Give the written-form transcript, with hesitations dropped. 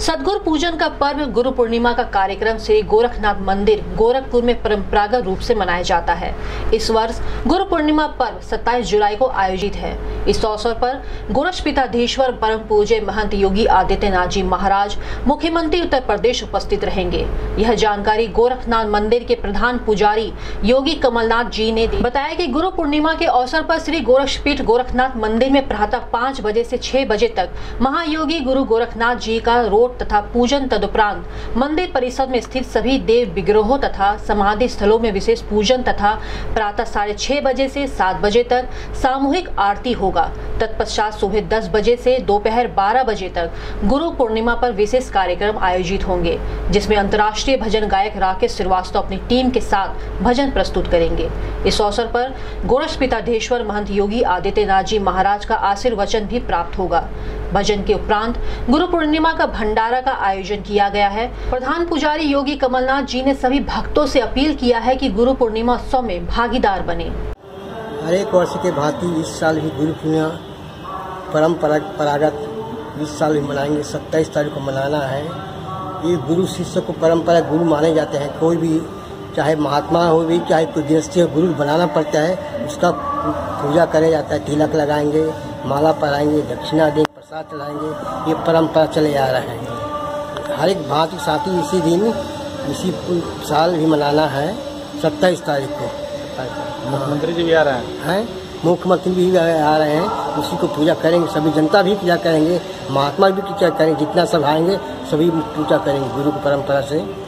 सद्गुरु पूजन का पर्व गुरु पूर्णिमा का कार्यक्रम से गोरखनाथ मंदिर गोरखपुर में परंपरागत रूप से मनाया जाता है। इस वर्ष गुरु पूर्णिमा पर्व 27 जुलाई को आयोजित है। इस अवसर पर गोरक्षपीठाधीश्वर परम पूज्य महंत योगी आदित्यनाथ जी महाराज, मुख्यमंत्री उत्तर प्रदेश उपस्थित रहेंगे। यह जानकारी गोरखनाथ मंदिर के प्रधान पुजारी योगी कमलनाथ जी ने दी। बताया कि गुरु पूर्णिमा के अवसर पर श्री गोरक्षपीठ गोरखनाथ मंदिर में प्रातः 5 बजे से 6 बजे तक महायोगी गुरु गोरखनाथ जी का रोट तथा पूजन, तदुपरांत मंदिर परिसर में स्थित सभी देव विग्रहों तथा समाधि स्थलों में विशेष पूजन तथा प्रातः 6:30 बजे से 7 बजे तक सामूहिक आरती होगा। तत्पश्चात सुबह 10 बजे से दोपहर 12 बजे तक गुरु पूर्णिमा पर विशेष कार्यक्रम आयोजित होंगे, जिसमें अंतर्राष्ट्रीय भजन गायक राकेश श्रीवास्तव अपनी टीम के साथ भजन प्रस्तुत करेंगे। इस अवसर पर गोरक्षपीठाधीश्वर महंत योगी आदित्यनाथ जी महाराज का आशीर्वचन भी प्राप्त होगा। भजन के उपरांत गुरु पूर्णिमा का भंडारा का आयोजन किया गया है। प्रधान पुजारी योगी कमलनाथ जी ने सभी भक्तों से अपील किया है कि गुरु पूर्णिमा उत्सव में भागीदार बने। हर एक वर्ष के भांति इस साल भी गुरु पूर्णिमा परंपरागत इस साल भी मनाएंगे। 27 तारीख को मनाना है। ये गुरु शिष्य को परंपरा गुरु माने जाते हैं। कोई भी चाहे महात्मा हो भी, चाहे कोई गृहस्थी गुरु बनाना पड़ता है, उसका पूजा किया जाता है। तिलक लगाएंगे, माला पहनाएंगे, दक्षिणा देंगे, प्रसाद चढ़ाएंगे। ये परंपरा चले आ रहा है। हर एक भांति साथ ही इसी दिन इसी साल भी मनाना है 27 तारीख को। मुख्यमंत्री जी भी आ रहे हैं। मुख्यमंत्री भी आ रहे हैं। उसी को पूजा करेंगे। सभी जनता भी पूजा करेंगे, महात्मा भी पूजा करेंगे। जितना सब आएंगे सभी पूजा करेंगे गुरु की परंपरा से।